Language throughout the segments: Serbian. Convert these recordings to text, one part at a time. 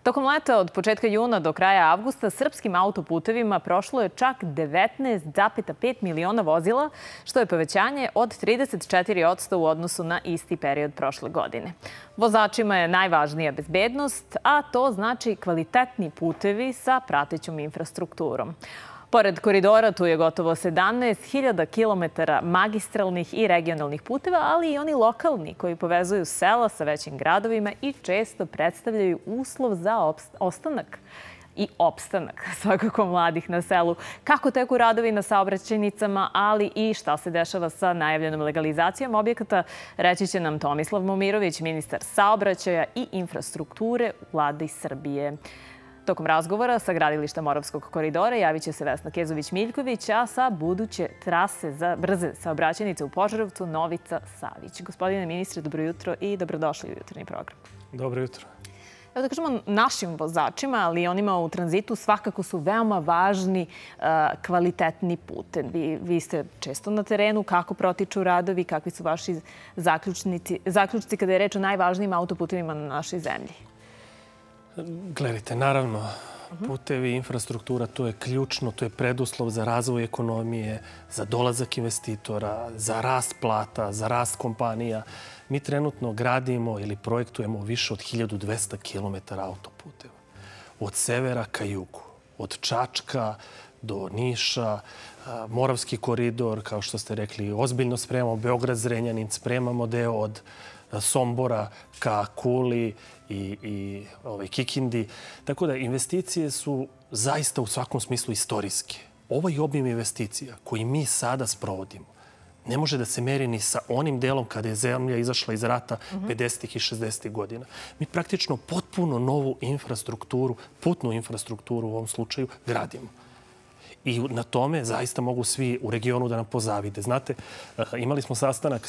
Tokom leta od početka juna do kraja avgusta srpskim autoputevima prošlo je čak 19,5 miliona vozila, što je povećanje od 34% u odnosu na isti period prošle godine. Vozačima je najvažnija bezbednost, a to znači kvalitetni putevi sa pratećom infrastrukturom. Pored koridora tu je gotovo 17.000 kilometara magistralnih i regionalnih puteva, ali i oni lokalni koji povezuju sela sa većim gradovima i često predstavljaju uslov za ostanak i opstanak svakako mladih na selu. Kako teku radovi na saobraćajnicama, ali i šta se dešava sa najavljenom legalizacijom objekata, reći će nam Tomislav Momirović, ministar saobraćaja i infrastrukture u Vladi Srbije. Tokom razgovora sa gradilišta Moravskog koridora javit će se Vesna Kezović-Miljković, a sa buduće trase za brze saobraćajnice u Požarevcu Novica Savić. Gospodine ministre, dobro jutro i dobrodošli u jutarnji program. Dobro jutro. Evo da kažemo, našim vozačima, ali i onima u tranzitu, svakako su veoma važni kvalitetni putevi. Vi ste često na terenu. Kako protiču radovi, kakvi su vaši zaključci kada je reč o najvažnijim autoputevima na našoj zemlji? Gledajte, naravno, putevi, infrastruktura, to je ključno, to je preduslov za razvoj ekonomije, za dolazak investitora, za rast plata, za rast kompanija. Mi trenutno gradimo ili projektujemo više od 1200 km autoputeva. Od severa ka jugu, od Čačka do Niša, Moravski koridor, kao što ste rekli, ozbiljno spremamo Beograd-Zrenjanin, spremamo deo od Sombora ka Kuli i Kikindi. Tako da investicije su zaista u svakom smislu istorijske. Ovaj obim investicija koji mi sada sprovodimo ne može da se meri ni sa onim delom kada je zemlja izašla iz rata 50. i 60. godina. Mi praktično potpuno novu infrastrukturu, putnu infrastrukturu u ovom slučaju, gradimo. I na tome zaista mogu svi u regionu da nam pozavide. Znate, imali smo sastanak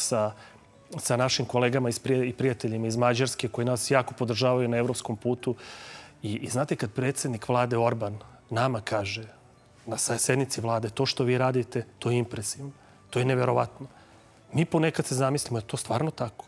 sa našim kolegama i prijateljima iz Mađarske koji nas jako podržavaju na evropskom putu. I znate, kad predsjednik vlade Orban nama kaže na sednici vlade to što vi radite, to je impresivno, to je neverovatno. Mi ponekad se zamislimo, je to stvarno tako?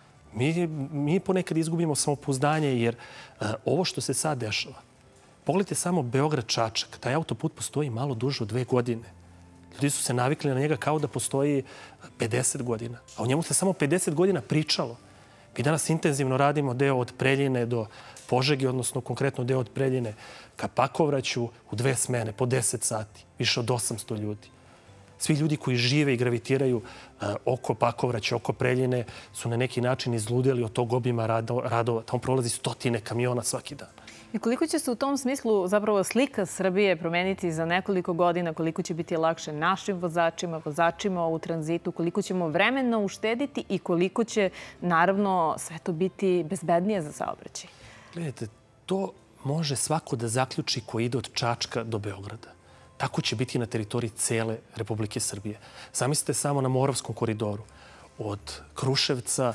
Mi ponekad izgubimo samopouzdanje jer ovo što se sad dešava, pogledajte samo Beograd-Čačak, taj autoput postoji malo duže od 2 godine. Ljudi su se navikli na njega kao da postoji 50 godina. A o njemu se samo 50 godina pričalo. Mi danas intenzivno radimo deo od Preljine do Požege, odnosno konkretno deo od Preljine ka Pakovraću u 2 smene, po 10 sati. Više od 800 ljudi. Svi ljudi koji žive i gravitiraju oko Pakovraća, oko Preljine su na neki način izludeli od tog obima radova. Tamo prolazi 100 kamiona svaki dan. I koliko će se u tom smislu zapravo slika Srbije promeniti za nekoliko godina, koliko će biti lakše našim vozačima u tranzitu, koliko ćemo vremena uštediti i koliko će, naravno, sve to biti bezbednije za saobraćaj? Gledajte, to može svako da zaključi ko ide od Čačka do Beograda. Tako će biti na teritoriji cele Republike Srbije. Zamislite samo na Moravskom koridoru. Od Kruševca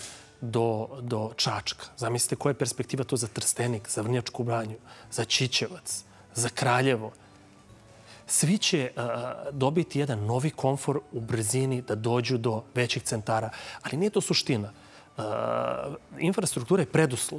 do Čačka. Zamislite koja je perspektiva to za Trstenik, za Vrnjačku Banju, za Ćićevac, za Kraljevo. Svi će dobiti jedan novi komfor u brzini da dođu do većih centara. Ali nije to suština. Infrastruktura je preduslov.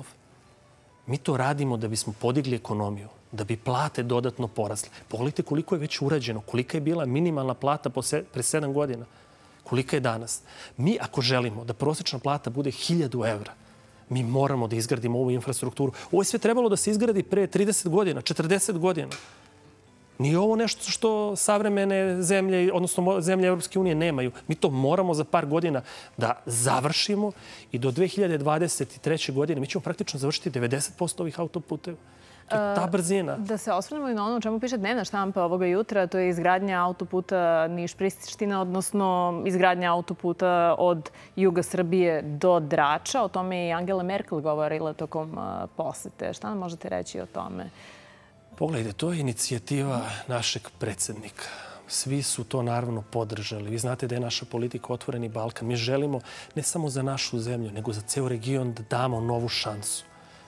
Mi to radimo da bismo podigli ekonomiju, da bi plate dodatno porasle. Pogledajte koliko je već urađeno, kolika je bila minimalna plata pre 7 godina. Kolika je danas. Mi, ako želimo da prosječna plata bude 1000 evra, mi moramo da izgradimo ovu infrastrukturu. Ovo je sve trebalo da se izgradi pre 30 godina, 40 godina. Nije ovo nešto što savremene zemlje, odnosno zemlje Evropske unije nemaju. Mi to moramo za par godina da završimo i do 2023. godine mi ćemo praktično završiti 90% ovih autoputeva. Ta brzina. Da se osvrnemo i na ono o čemu piše dnevna štampa ovoga jutra, to je izgradnja autoputa Niš-Priština, odnosno izgradnja autoputa od juga Srbije do Drača. O tome je i Angela Merkel govorila tokom posete. Šta nam možete reći o tome? Pogledajte, to je inicijativa našeg predsjednika. Svi su to naravno podržali. Vi znate da je naša politika Otvoreni Balkan. Mi želimo ne samo za našu zemlju, nego za ceo region da damo novu šansu.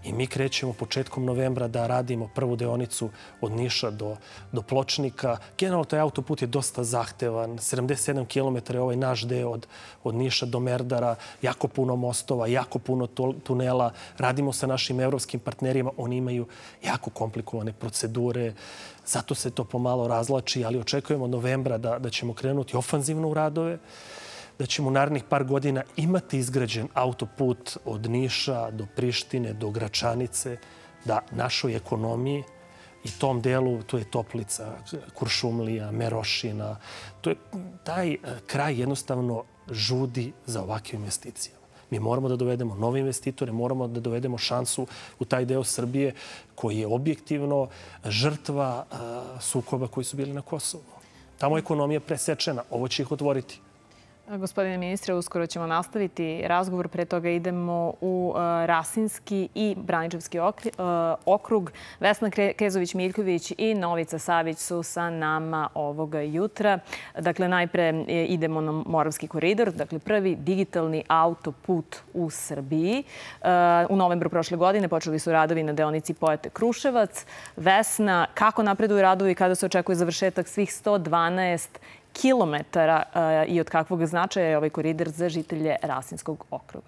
I mi krećemo početkom novembra da radimo prvu deonicu od Niša do Pločnika. Generalno, taj autoput je dosta zahtevan. 77 km je ovaj naš deo od Niša do Merdara. Jako puno mostova, jako puno tunela. Radimo sa našim evropskim partnerima. Oni imaju jako komplikovane procedure. Zato se to pomalo razlači, ali očekujemo novembra da ćemo krenuti ofanzivno u radove, da ćemo u narednih par godina imati izgrađen autoput od Niša do Prištine, do Gračanice, da našoj ekonomiji i tom delu, tu je Toplica, Kuršumlija, Merošina, taj kraj jednostavno žudi za ovakve investicije. Mi moramo da dovedemo nove investitore, moramo da dovedemo šansu u taj deo Srbije koji je objektivno žrtva sukoba koji su bili na Kosovu. Tamo je ekonomija presečena. Ovo će ih otvoriti. Gospodine ministre, uskoro ćemo nastaviti razgovor. Pre toga idemo u Rasinski i Braničevski okrug. Vesna Kezović-Miljković i Novica Savić su sa nama ovoga jutra. Dakle, najpre idemo na Moravski koridor, dakle prvi digitalni autoput u Srbiji. U novembru prošle godine počeli su radovi na deonici Pojate-Kruševac. Vesna, kako napreduju radovi i kada se očekuje završetak svih 112 kilometara i od kakvog značaja je ovaj koridor za žitelje Rasinskog okruga?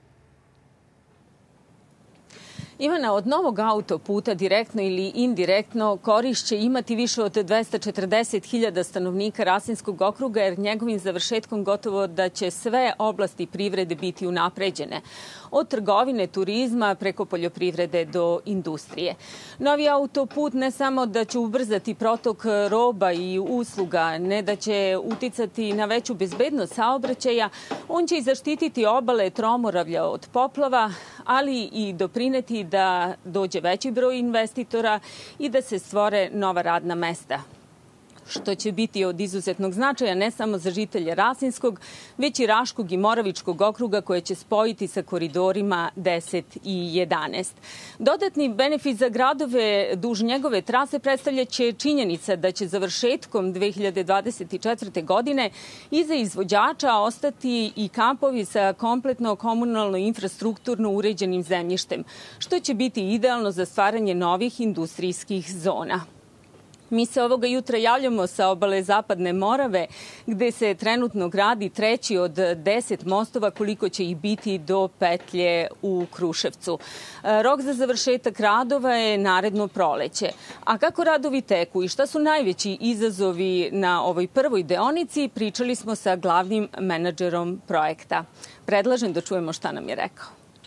Ivana, od novog autoputa direktno ili indirektno korist će imati više od 240.000 stanovnika Rasinskog okruga, jer njegovim završetkom gotovo da će sve oblasti privrede biti unapređene. Od trgovine, turizma, preko poljoprivrede do industrije. Novi autoput ne samo da će ubrzati protok roba i usluga, ne da će uticati na veću bezbednost saobraćaja, on će i zaštititi obale Tromoravlja od poplava, ali i doprineti da dođe veći broj investitora i da se stvore nova radna mesta, što će biti od izuzetnog značaja ne samo za žitelje Rasinskog, već i Raškog i Moravičkog okruga koje će spojiti sa koridorima 10 i 11. Dodatni benefit za gradove duž njegove trase predstavljaće činjenica da će završetkom 2024. godine iza izvođača ostati i kampovi sa kompletno komunalno infrastrukturno uređenim zemljištem, što će biti idealno za stvaranje novih industrijskih zona. Mi se ovoga jutra javljamo sa obale Zapadne Morave, gde se trenutno gradi treći od 10 mostova, koliko će ih biti do petlje u Kruševcu. Rok za završetak radova je naredno proleće. A kako radovi teku i šta su najveći izazovi na ovoj prvoj deonici, pričali smo sa glavnim menadžerom projekta. Predlažem da čujemo šta nam je rekao.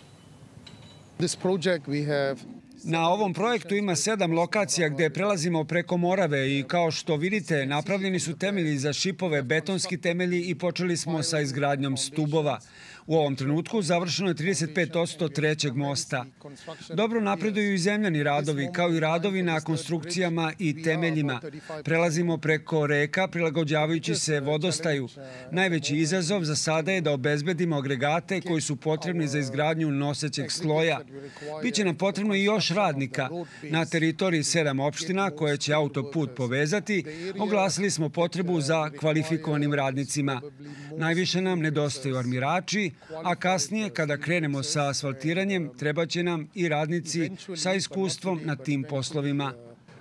Na ovom projektu ima 7 lokacija gde prelazimo preko Morave i kao što vidite napravljeni su temelji za šipove, betonski temelji i počeli smo sa izgradnjom stubova. U ovom trenutku završeno je 35% trećeg mosta. Dobro napreduju i zemljani radovi, kao i radovi na konstrukcijama i temeljima. Prelazimo preko reka, prilagođavajući se vodostaju. Najveći izazov za sada je da obezbedimo agregate koji su potrebni za izgradnju nosećeg sloja. Biće nam potrebno i još radnika. Na teritoriji 7 opština koje će autoput povezati, oglasili smo potrebu za kvalifikovanim radnicima. Najviše nam nedostaju armirači, a kasnije, kada krenemo sa asfaltiranjem, treba će nam i radnici sa iskustvom na tim poslovima.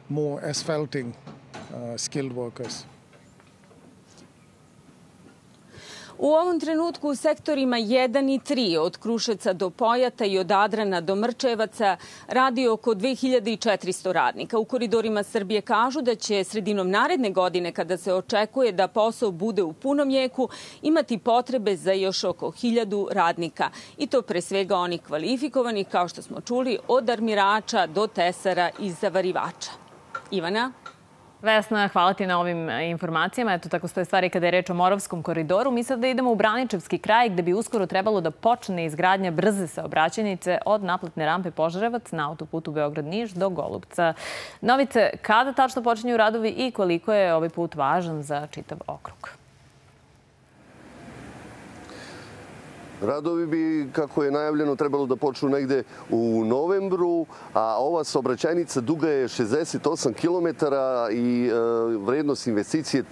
U ovom trenutku u sektorima 1 i 3, od Kruševca do Pojata i od Adrana do Mrčevaca, radi oko 2400 radnika. U koridorima Srbije kažu da će sredinom naredne godine, kada se očekuje da posao bude u punom jeku, imati potrebe za još oko 1000 radnika. I to pre svega onih kvalifikovanih, kao što smo čuli, od armirača do tesara i zavarivača. Ivana? Vesna, hvala ti na ovim informacijama. Eto, tako stoje stvari kada je reč o Moravskom koridoru. Mi sada idemo u Braničevski kraj, gde bi uskoro trebalo da počne izgradnja brze saobraćajnice od naplatne rampe Požarevac na autoputu Beograd-Niš do Golubca. Novice, kada tačno počinju radovi i koliko je ovaj put važan za čitav okrug? Radovi bi, kako je najavljeno, trebalo da počnu negde u novembru, a ova saobraćajnica duga je 68 km i vrednost investicije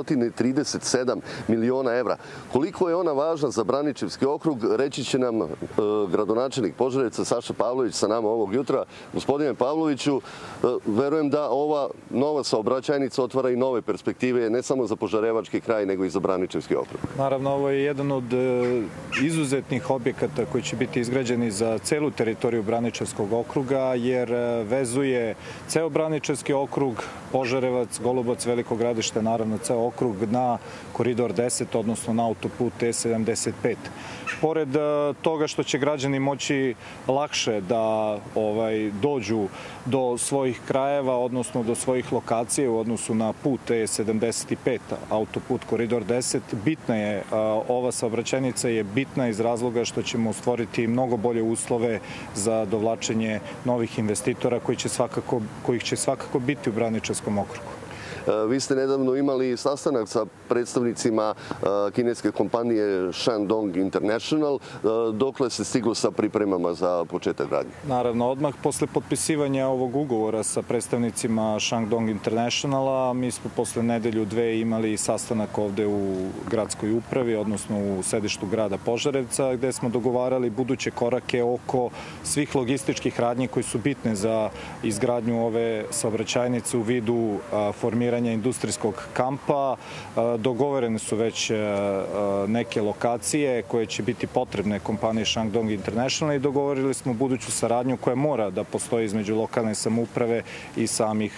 337 miliona evra. Koliko je ona važna za Braničevski okrug, reći će nam gradonačelnik Požarevca Saša Pavlović sa nama ovog jutra. Gospodine Pavloviću, verujem da ova nova saobraćajnica otvara i nove perspektive, ne samo za Požarevački kraj, nego i za Braničevski okrug. Naravno, ovo je jedan od izuzetnih objekata koji će biti izgrađeni za celu teritoriju Braničevskog okruga, jer vezuje ceo Braničevski okrug, Požarevac, Golubac, Veliko Gradište, naravno ceo okrug na Koridor 10, odnosno na autoput E75. Pored toga što će građani moći lakše da dođu do svojih krajeva, odnosno do svojih lokacija u odnosu na put E75, autoput Koridor 10, bitna je, ova saobraćajnica je bitna iz razloga što ćemo stvoriti mnogo bolje uslove za dovlačenje novih investitora kojih će svakako biti u Braničevskom okrugu. Vi ste nedavno imali sastanak sa predstavnicima kineske kompanije Shandong International. Dokle se stiglo sa pripremama za početak gradnje? Naravno, odmah posle potpisivanja ovog ugovora sa predstavnicima Shandong Internationala, mi smo posle nedelju dve imali sastanak ovde u gradskoj upravi, odnosno u sedištu grada Požarevca, gde smo dogovarali buduće korake oko svih logističkih radnji koji su bitne za izgradnju ove saobraćajnice u vidu formiranja industrijskog kampa. Dogovorene su već neke lokacije koje će biti potrebne kompanije Shandong International i dogovorili smo buduću saradnju koja mora da postoji između lokalne samouprave i samih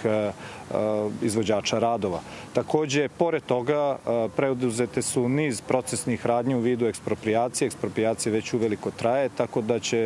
izvođača radova. Takođe, pored toga, preduzete su niz procesnih radnji u vidu eksproprijacije. Eksproprijacija već uveliko traje, tako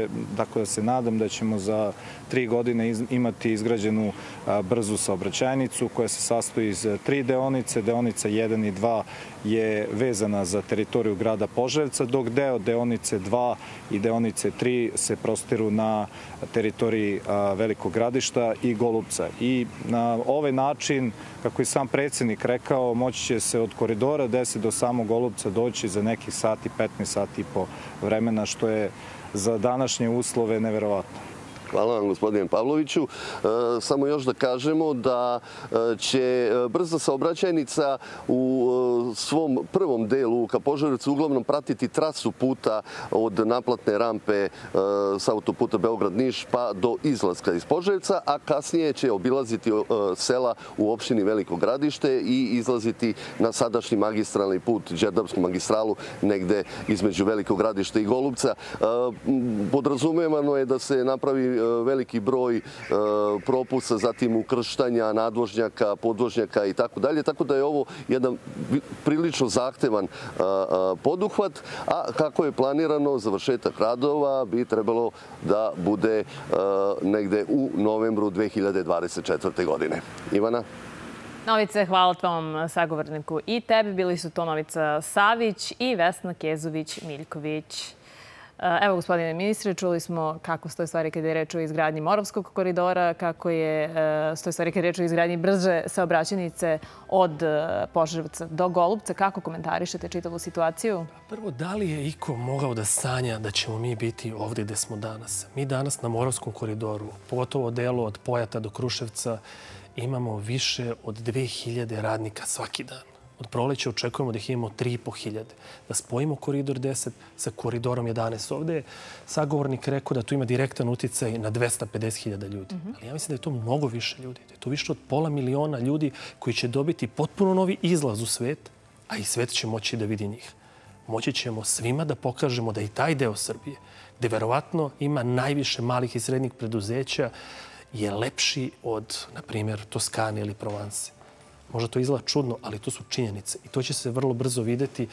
da se nadam da ćemo za 3 godine imati izgrađenu brzu saobraćajnicu koja se sastoji iz 3 deonice. Deonica 1 i 2 je vezana za teritoriju grada Požarevca, dok deo deonice 2 i deonice 3 se prostiru na teritoriji Velikog Gradišta i Golubca. I na ovaj način, kako je sam predsjednik rekao, moći će se od koridora 10 do samog Golubca doći za nekih 15 sati i po vremena, što je za današnje uslove neverovatno. Hvala vam, gospodine Pavloviću. Samo još da kažemo da će brza saobraćajnica u svom prvom delu ka Požarevcu uglavnom pratiti trasu puta od naplatne rampe sa autoputa Beograd-Niš pa do izlaska iz Požarevca, a kasnije će obilaziti sela u opštini Veliko Gradište i izlaziti na sadašnji magistralni put, Đerdapsku magistralu, negde između Velikog Gradišta i Golubca. Podrazumevano je da se napravi veliki broj propusta, zatim ukrštanja, nadvožnjaka, podvožnjaka i tako dalje. Tako da je ovo jedan prilično zahtevan poduhvat, a kako je planirano, završetak radova bi trebalo da bude negde u novembru 2024. godine. Ivana? Novice, hvala tvom sagovorniku i tebi. Bili su to Novica Savić i Vesna Kezović-Miljković. Evo, gospodine ministre, čuli smo kako stoje stvari kada je reč o izgradnji Moravskog koridora, kako stoje stvari kada je reč o izgradnji brže saobraćajnice od Požarevca do Golubca. Kako komentarišete čitavu situaciju? Prvo, da li je iko mogao da sanja da ćemo mi biti ovde gde smo danas? Mi danas na Moravskom koridoru, pogotovo delu od Pojata do Kruševca, imamo više od 2000 radnika svaki dan. Od proleća očekujemo da ih imamo 3500. Da spojimo koridor 10 sa koridorom 11. Ovde je sagovornik rekao da tu ima direktan uticaj na 250.000 ljudi. Ali ja mislim da je to mnogo više ljudi. Da je to više od 500.000 ljudi koji će dobiti potpuno novi izlaz u svet, a i svet će moći da vidi njih. Moći ćemo svima da pokažemo da i taj deo Srbije, gde verovatno ima najviše malih i srednjih preduzeća, je lepši od, na primjer, Toskane ili Provanse. Možda to izgleda čudno, ali to su činjenice i to će se vrlo brzo videti.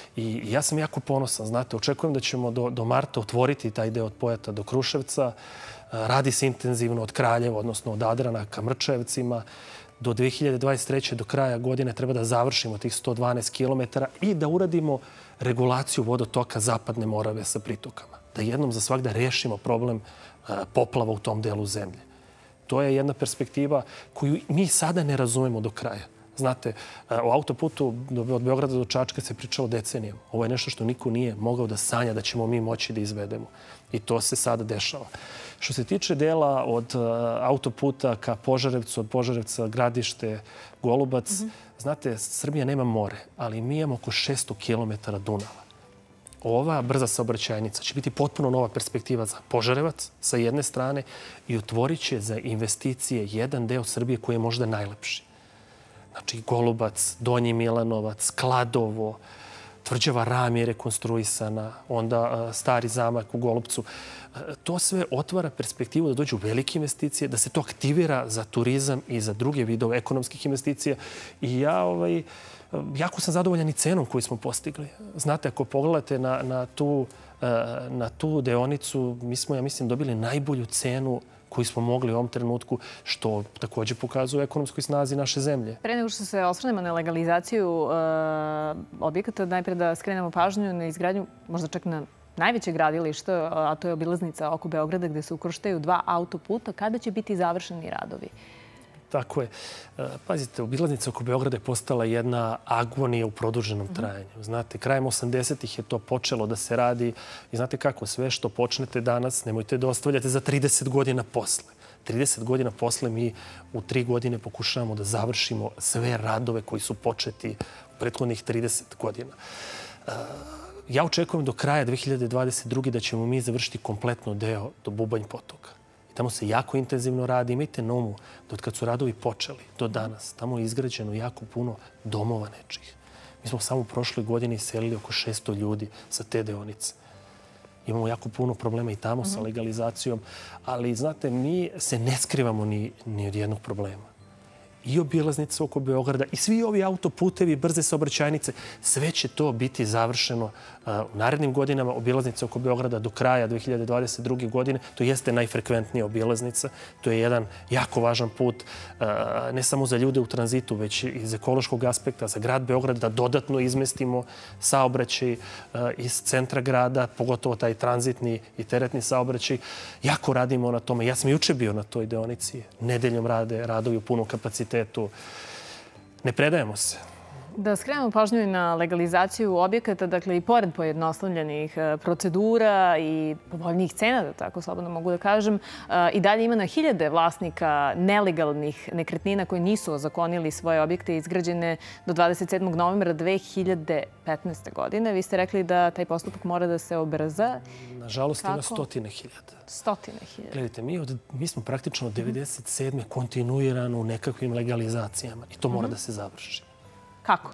I ja sam jako ponosan, znate, očekujem da ćemo do marta otvoriti taj deo od Pojata do Kruševca. Radi se intenzivno od Kraljeva, odnosno od Adrana ka Mrčajevcima. Do 2023. do kraja godine treba da završimo tih 112 kilometara i da uradimo regulaciju vodotoka Zapadne Morave sa pritokama. Da jednom za svagda rešimo problem poplava u tom delu zemlje. To je jedna perspektiva koju mi sada ne razumemo do kraja. Znate, o autoputu od Beograda do Čačka se pričalo decenijama. Ovo je nešto što niko nije mogao da sanja da ćemo mi moći da izvedemo. I to se sada dešava. Što se tiče dela od autoputa ka Požarevcu, od Požarevca, Gradište, Golubac, znate, Srbija nema more, ali mi imamo oko 600 km Dunava. Ova brza saobraćajnica će biti potpuno nova perspektiva za Požarevac sa jedne strane i otvorit će za investicije jedan deo Srbije koji je možda najlepši. Znači, Golubac, Donji Milanovac, Kladovo, Tvrđava Ram je rekonstruisana, onda Stari zamak u Golubcu. To sve otvara perspektivu da dođu velike investicije, da se to aktivira za turizam i za druge vidove ekonomskih investicija. I jako sam zadovoljan i cenom koju smo postigli. Znate, ako pogledate na tu deonicu, mi smo, ja mislim, dobili najbolju cenu koju smo mogli u ovom trenutku, što također pokazuje ekonomskoj snazi naše zemlje. Pre nego što se osvrnemo na legalizaciju objekata, najpre da skrenemo pažnju na izgradnju, možda čak na najveće gradilište, a to je obilaznica oko Beograda gde se ukrštaju 2 autoputa. Kada će biti završeni radovi? Tako je. Pazite, obilaznica oko Beograda je postala jedna agonija u produženom trajanju. Znate, krajem 80-ih je to počelo da se radi i znate kako, sve što počnete danas nemojte da ostavljate za 30 godina posle. 30 godina posle mi u 3 godine pokušavamo da završimo sve radove koji su početi u prethodnih 30 godina. Ja očekujem do kraja 2022. da ćemo mi završiti kompletno deo do Bubanj potoka. Tamo se jako intenzivno radi. Imajte na umu da od kad su radovi počeli do danas, tamo je izgrađeno jako puno domova nečih. Mi smo samo u prošloj godini iselili oko 600 ljudi sa te deonice. Imamo jako puno problema i tamo sa legalizacijom, ali znate, mi se ne skrivamo ni od jednog problema. I obilaznica oko Beograda i svi ovi autoputevi, brze saobraćajnice, sve će to biti završeno u narednim godinama. Obilaznica oko Beograda do kraja 2022. godine, to jeste najfrekventnija obilaznica. To je jedan jako važan put, ne samo za ljude u tranzitu, već iz ekološkog aspekta, za grad Beograd, da dodatno izmestimo saobraćaj iz centra grada, pogotovo taj tranzitni i teretni saobraćaj. Jako radimo na tome. Ja sam juče bio na toj deonici. Nedeljom rade radovi u punom kapacitetu. Ne predajemo se. Da skrenemo pažnju i na legalizaciju objekata, dakle i pored pojednostavljenih procedura i povoljnijih cena, da tako slobodno mogu da kažem, i dalje ima na hiljade vlasnika nelegalnih nekretnina koji nisu ozakonili svoje objekte izgrađene do 27. novembra 2015. godine. Vi ste rekli da taj postupak mora da se obrza. Nažalost, ima stotine hiljada. Stotine hiljada. Gledajte, mi smo praktično od 1997. kontinuirano u nekakvim legalizacijama i to mora da se završi. Kako?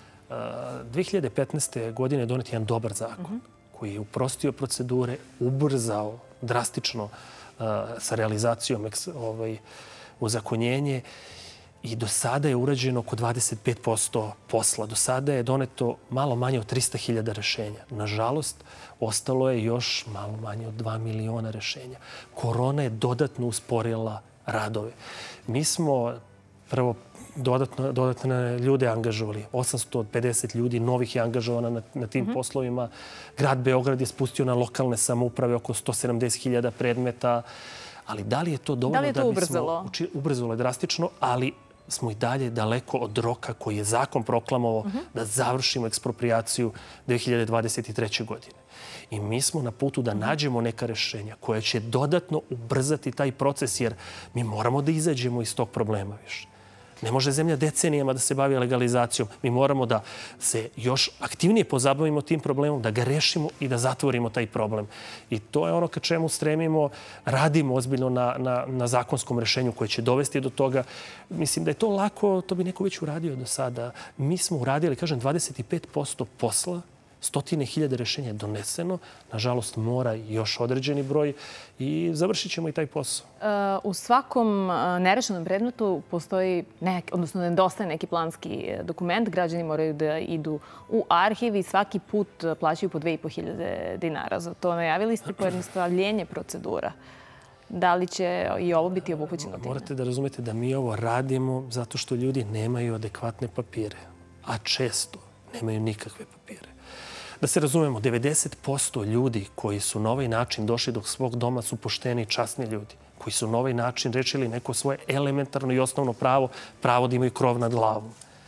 2015. godine je donet jedan dobar zakon koji je uprostio procedure, ubrzao drastično sa realizacijom ozakonjenje i do sada je urađeno oko 25% posla. Do sada je doneto malo manje od 300.000 rešenja. Nažalost, ostalo je još malo manje od 2 miliona rešenja. Korona je dodatno usporila radove. Mi smo prvo dodatne ljude angažovali. 850 ljudi novih je angažovana na tim poslovima. Grad Beograd je spustio na lokalne samouprave oko 170.000 predmeta. Ali da li je to dovoljno? Da li je to ubrzalo? Ubrzalo je drastično, ali smo i dalje daleko od roka koji je zakon proklamovao da završimo eksproprijaciju 2023. godine. I mi smo na putu da nađemo neka rešenja koja će dodatno ubrzati taj proces, jer mi moramo da izađemo iz tog problema više. Ne može zemlja decenijama da se bavi legalizacijom. Mi moramo da se još aktivnije pozabavimo tim problemom, da ga rešimo i da zatvorimo taj problem. I to je ono ka čemu stremimo. Radimo ozbiljno na zakonskom rešenju koje će dovesti do toga. Mislim da je to lako, to bi neko već uradio do sada. Mi smo uradili, kažem, 25% posla, stotine hiljade rešenja je doneseno. Nažalost, mora još određeni broj i završit ćemo i taj posao. U svakom nerešenom predmetu postoji, odnosno nedostaje neki planski dokument. Građani moraju da idu u arhiv i svaki put plaćaju po 2.500 dinara. Za to najavili ste pojednostavljenje procedura. Da li će i ovo biti obuhvaćeno time? Morate da razumete da mi ovo radimo zato što ljudi nemaju adekvatne papire, a često nemaju nikakve papire. Da se razumemo, 90% ljudi koji su na ovaj način došli do svog doma su pošteni i časni ljudi, koji su na ovaj način rešili neko svoje elementarno i osnovno pravo da imaju krov nad glavom.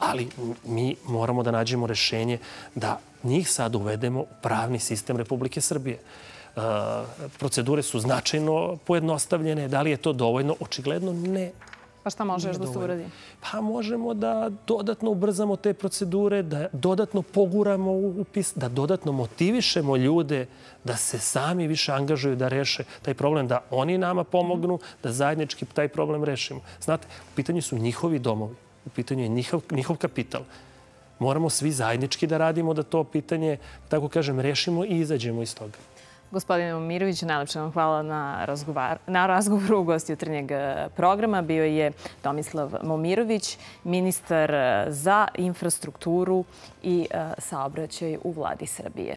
Ali mi moramo da nađemo rešenje da njih sad uvedemo u pravni sistem Republike Srbije. Procedure su značajno pojednostavljene. Da li je to dovoljno? Očigledno ne. Pa šta može još da se uradi? Pa možemo da dodatno ubrzamo te procedure, da dodatno poguramo upis, da dodatno motivišemo ljude da se sami više angažuju da reše taj problem, da oni nama pomognu, da zajednički taj problem rešimo. Znate, u pitanju su njihovi domovi, u pitanju je njihov kapital. Moramo svi zajednički da radimo da to pitanje, tako kažem, rešimo i izađemo iz toga. Gospodine Momiroviću, najlepše vam hvala na razgovoru u gosti jutarnjeg programa. Bio je Tomislav Momirović, ministar za infrastrukturu i saobraćaj u vladi Srbije.